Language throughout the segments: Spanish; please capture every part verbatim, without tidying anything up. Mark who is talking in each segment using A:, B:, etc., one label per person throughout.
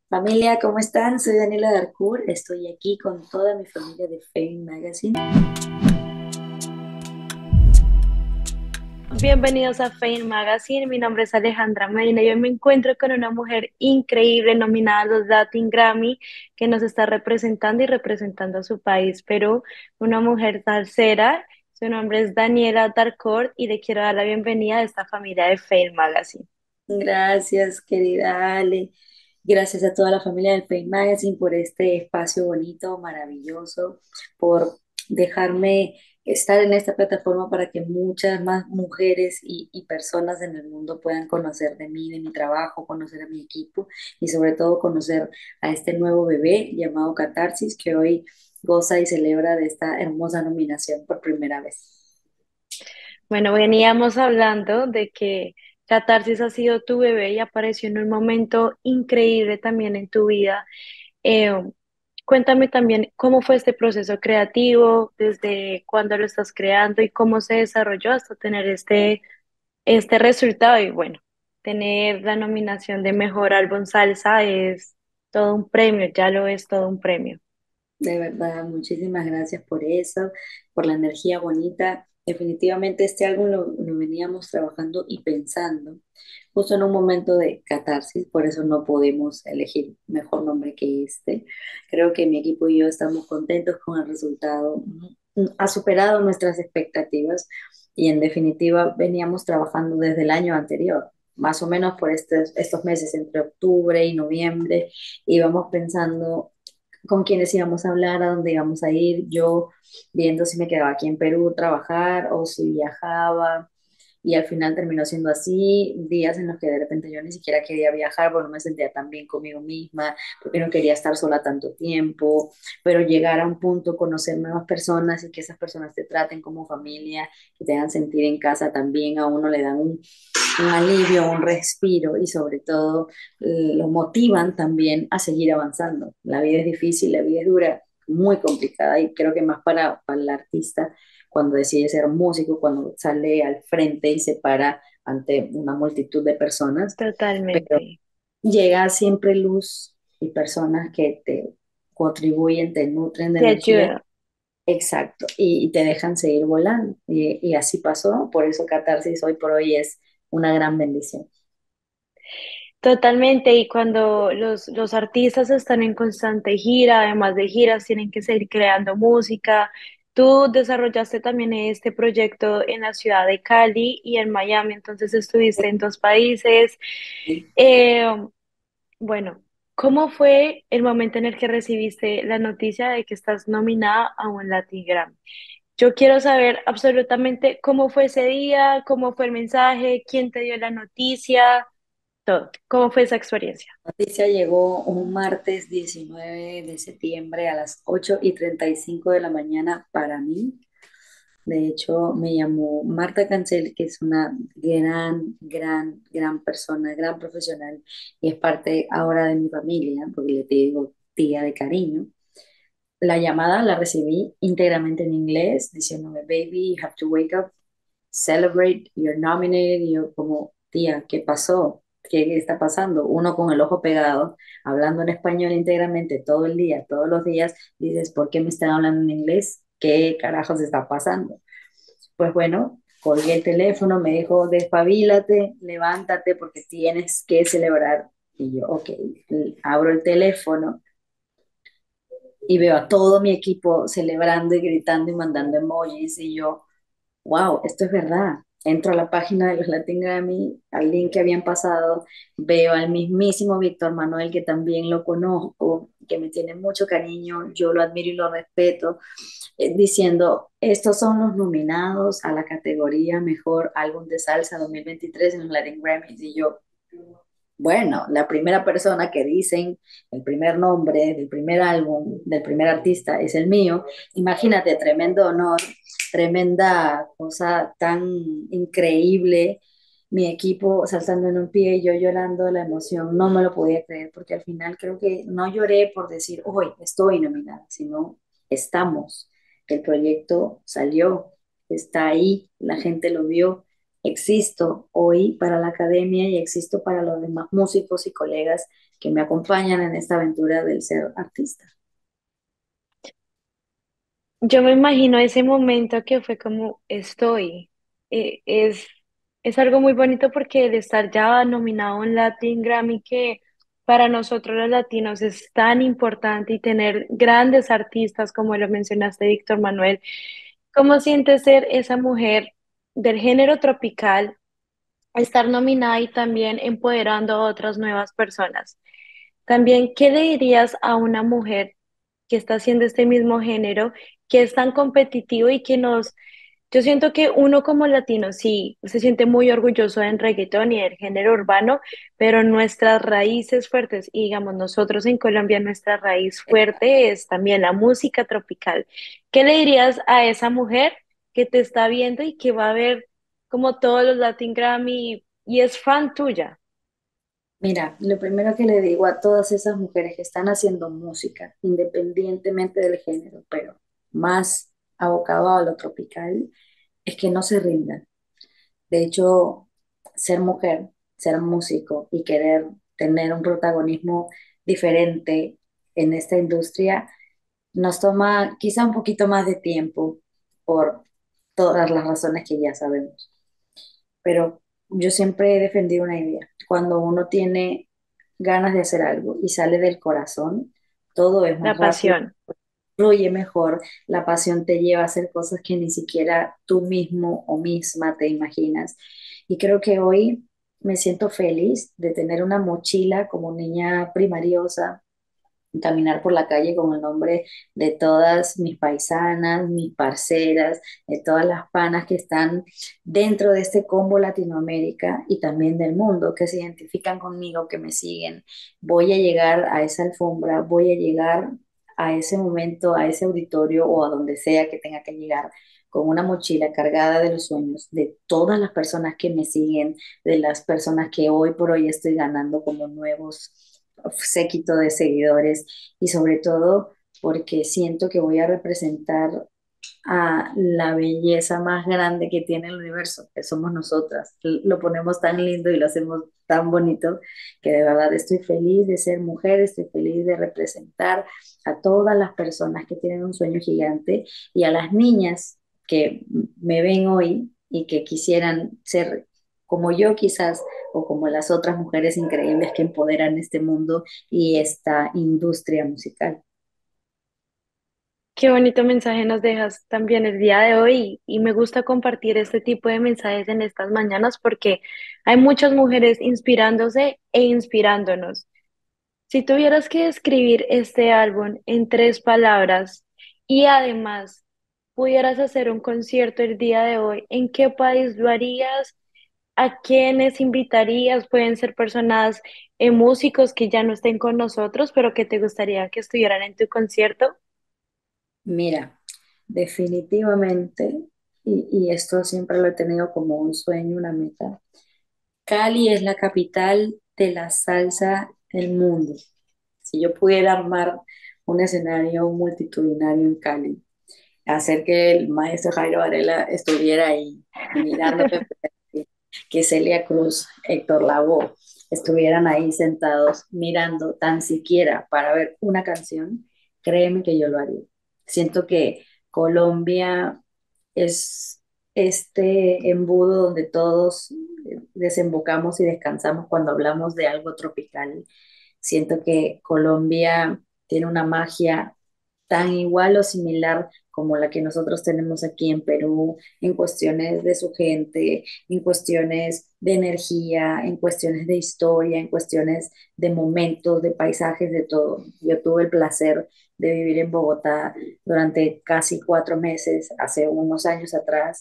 A: Familia, ¿cómo están? Soy Daniela Darcourt. Estoy aquí con toda mi familia de Fame Magazine.
B: Bienvenidos a Fame Magazine. Mi nombre es Alejandra Medina y hoy me encuentro con una mujer increíble nominada a los Latin Grammy que nos está representando y representando a su país, Perú. Una mujer salsera. Su nombre es Daniela Darcourt y le quiero dar la bienvenida a esta familia de Fame Magazine.
A: Gracias, querida Ale. Gracias a toda la familia del Fame Magazine por este espacio bonito, maravilloso, por dejarme estar en esta plataforma para que muchas más mujeres y, y personas en el mundo puedan conocer de mí, de mi trabajo, conocer a mi equipo y sobre todo conocer a este nuevo bebé llamado Catarsis que hoy goza y celebra de esta hermosa nominación por primera vez.
B: Bueno, veníamos hablando de que Catarsis ha sido tu bebé y apareció en un momento increíble también en tu vida. Eh, Cuéntame también cómo fue este proceso creativo, desde cuándo lo estás creando y cómo se desarrolló hasta tener este, este resultado. Y bueno, tener la nominación de Mejor Álbum Salsa es todo un premio, ya lo es todo un premio.
A: De verdad, muchísimas gracias por eso, por la energía bonita. Definitivamente este álbum lo, lo veníamos trabajando y pensando justo en un momento de catarsis, por eso no podemos elegir mejor nombre que este. Creo que mi equipo y yo estamos contentos con el resultado. Mm, Ha superado nuestras expectativas y en definitiva veníamos trabajando desde el año anterior, más o menos por estos, estos meses entre octubre y noviembre, íbamos pensando con quiénes íbamos a hablar, a dónde íbamos a ir, yo viendo si me quedaba aquí en Perú trabajar o si viajaba. Y al final terminó siendo así, días en los que de repente yo ni siquiera quería viajar porque no me sentía tan bien conmigo misma, porque no quería estar sola tanto tiempo, pero llegar a un punto, conocer nuevas personas y que esas personas te traten como familia, que te hagan sentir en casa también, a uno le dan un, un alivio, un respiro y sobre todo eh, lo motivan también a seguir avanzando. La vida es difícil, la vida es dura, muy complicada y creo que más para, para el artista cuando decide ser músico, cuando sale al frente y se para ante una multitud de personas, pero
B: Totalmente.
A: llega siempre luz y personas que te contribuyen, te nutren de
B: Te
A: energía.
B: ayuda.
A: Exacto, y, y te dejan seguir volando. Y, y así pasó, por eso Catarsis hoy por hoy es una gran bendición.
B: Totalmente, y cuando los, los artistas están en constante gira, además de giras, tienen que seguir creando música. Tú desarrollaste también este proyecto en la ciudad de Cali y en Miami, entonces estuviste en dos países. Eh, bueno, ¿cómo fue el momento en el que recibiste la noticia de que estás nominada a un Latin Grammy? Yo quiero saber absolutamente cómo fue ese día, cómo fue el mensaje, quién te dio la noticia, todo. ¿Cómo fue esa experiencia?
A: Noticia llegó un martes diecinueve de septiembre a las ocho y treinta y cinco de la mañana para mí. De hecho, me llamó Marta Cancel, que es una gran, gran, gran persona, gran profesional y es parte ahora de mi familia, porque le digo tía de cariño. La llamada la recibí íntegramente en inglés, diciéndome, baby, you have to wake up, celebrate, you're nominated. Y yo como, tía, ¿qué pasó? ¿Qué está pasando? Uno con el ojo pegado, hablando en español íntegramente todo el día, todos los días, dices, ¿por qué me están hablando en inglés? ¿Qué carajos está pasando? Pues bueno, colgué el teléfono, me dijo, despabilate, levántate porque tienes que celebrar. Y yo, ok, abro el teléfono y veo a todo mi equipo celebrando y gritando y mandando emojis y yo, wow, esto es verdad. Entro a la página de los Latin Grammy, al link que habían pasado, veo al mismísimo Víctor Manuel, que también lo conozco, que me tiene mucho cariño, yo lo admiro y lo respeto, eh, diciendo, estos son los nominados a la categoría Mejor Álbum de Salsa dos mil veintitrés en los Latin Grammys. Y yo, bueno, la primera persona que dicen, el primer nombre del primer álbum, del primer artista es el mío. Imagínate, tremendo honor, tremenda cosa tan increíble. Mi equipo saltando en un pie y yo llorando la emoción, no me lo podía creer porque al final creo que no lloré por decir, hoy estoy nominada, sino estamos. El proyecto salió, está ahí, la gente lo vio existo hoy para la academia y existo para los demás músicos y colegas que me acompañan en esta aventura del ser artista.
B: Yo me imagino ese momento que fue como estoy. Eh, es, es algo muy bonito porque el estar ya nominado a un Latin Grammy que para nosotros los latinos es tan importante y tener grandes artistas como lo mencionaste, Víctor Manuel. ¿Cómo sientes ser esa mujer del género tropical, estar nominada y también empoderando a otras nuevas personas? También, ¿qué le dirías a una mujer que está haciendo este mismo género, que es tan competitivo y que nos... Yo siento que uno como latino sí se siente muy orgulloso del reggaetón y del género urbano, pero nuestras raíces fuertes, y digamos nosotros en Colombia, nuestra raíz fuerte es también la música tropical. ¿Qué le dirías a esa mujer que te está viendo y que va a ver como todos los Latin Grammy y es fan tuya?
A: Mira, lo primero que le digo a todas esas mujeres que están haciendo música, independientemente del género, pero más abocado a lo tropical, es que no se rindan. De hecho, ser mujer, ser músico y querer tener un protagonismo diferente en esta industria nos toma quizá un poquito más de tiempo por todas las razones que ya sabemos. Pero yo siempre he defendido una idea. Cuando uno tiene ganas de hacer algo y sale del corazón, todo es
B: La
A: más rápido,
B: pasión.
A: fluye mejor, la pasión te lleva a hacer cosas que ni siquiera tú mismo o misma te imaginas. Y creo que hoy me siento feliz de tener una mochila como niña primariosa, caminar por la calle con el nombre de todas mis paisanas, mis parceras, de todas las panas que están dentro de este combo Latinoamérica y también del mundo, que se identifican conmigo, que me siguen. Voy a llegar a esa alfombra, voy a llegar a ese momento, a ese auditorio o a donde sea que tenga que llegar con una mochila cargada de los sueños de todas las personas que me siguen, de las personas que hoy por hoy estoy ganando como nuevos séquito de seguidores y sobre todo porque siento que voy a representar a la belleza más grande que tiene el universo, que somos nosotras. Lo ponemos tan lindo y lo hacemos tan bonito que de verdad estoy feliz de ser mujer, estoy feliz de representar a todas las personas que tienen un sueño gigante y a las niñas que me ven hoy y que quisieran ser como yo quizás o como las otras mujeres increíbles que empoderan este mundo y esta industria musical.
B: Qué bonito mensaje nos dejas también el día de hoy y me gusta compartir este tipo de mensajes en estas mañanas porque hay muchas mujeres inspirándose e inspirándonos. Si tuvieras que describir este álbum en tres palabras y además pudieras hacer un concierto el día de hoy, ¿en qué país lo harías? ¿A quiénes invitarías? Pueden ser personas, eh, músicos que ya no estén con nosotros, pero que te gustaría que estuvieran en tu concierto.
A: Mira, definitivamente, y, y esto siempre lo he tenido como un sueño, una meta, Cali es la capital de la salsa del mundo. Si yo pudiera armar un escenario multitudinario en Cali, hacer que el maestro Jairo Varela estuviera ahí mirándome, que Celia Cruz, Héctor Lavoe estuvieran ahí sentados mirando tan siquiera para ver una canción, créeme que yo lo haría. Siento que Colombia es este embudo donde todos desembocamos y descansamos cuando hablamos de algo tropical. Siento que Colombia tiene una magia tan igual o similar como la que nosotros tenemos aquí en Perú, en cuestiones de su gente, en cuestiones de energía, en cuestiones de historia, en cuestiones de momentos, de paisajes, de todo. Yo tuve el placer de vivir en Bogotá durante casi cuatro meses, hace unos años atrás,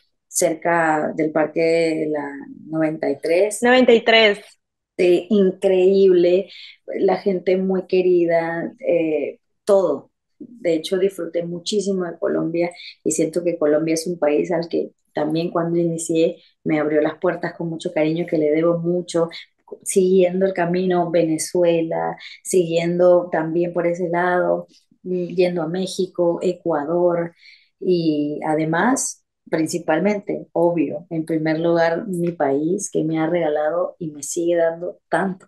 A: cerca del Parque de la noventa y tres.
B: Noventa y tres.
A: Eh, increíble, la gente muy querida, eh, todo. De hecho, disfruté muchísimo de Colombia y siento que Colombia es un país al que también cuando inicié me abrió las puertas con mucho cariño, que le debo mucho, siguiendo el camino Venezuela, siguiendo también por ese lado, mm, yendo a México, Ecuador y además principalmente, obvio, en primer lugar, mi país que me ha regalado y me sigue dando tanto.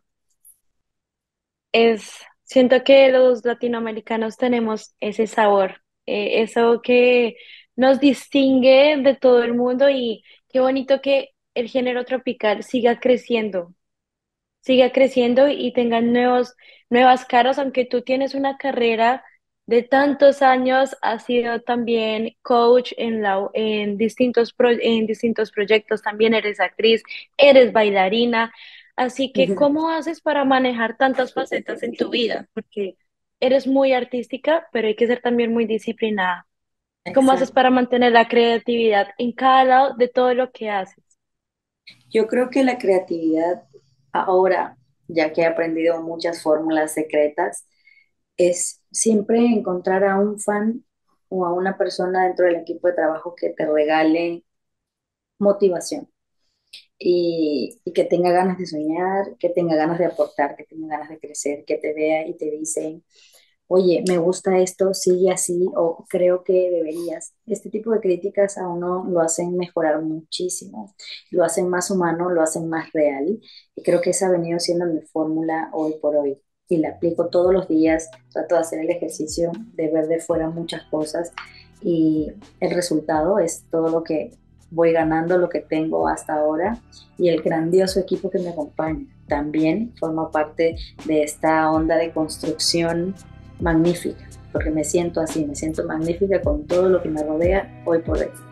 B: Es, siento que los latinoamericanos tenemos ese sabor, eh, eso que nos distingue de todo el mundo y qué bonito que el género tropical siga creciendo, siga creciendo y tengan nuevos, nuevas caras, aunque tú tienes una carrera de tantos años, has sido también coach en la, en distintos, pro- en distintos proyectos, también eres actriz, eres bailarina, así que ¿cómo haces para manejar tantas facetas en tu vida? Porque eres muy artística, pero hay que ser también muy disciplinada. ¿Cómo haces
A: Exacto.
B: para mantener la creatividad en cada lado de todo lo que haces?
A: Yo creo que la creatividad ahora, ya que he aprendido muchas fórmulas secretas, es siempre encontrar a un fan o a una persona dentro del equipo de trabajo que te regale motivación y, y que tenga ganas de soñar, que tenga ganas de aportar, que tenga ganas de crecer, que te vea y te dice, oye, me gusta esto, sigue así o creo que deberías. Este tipo de críticas a uno lo hacen mejorar muchísimo, lo hacen más humano, lo hacen más real y creo que esa ha venido siendo mi fórmula hoy por hoy y la aplico todos los días, trato de hacer el ejercicio de ver de fuera muchas cosas y el resultado es todo lo que voy ganando, lo que tengo hasta ahora y el grandioso equipo que me acompaña. También forma parte de esta onda de construcción magnífica, porque me siento así, me siento magnífica con todo lo que me rodea hoy por hoy.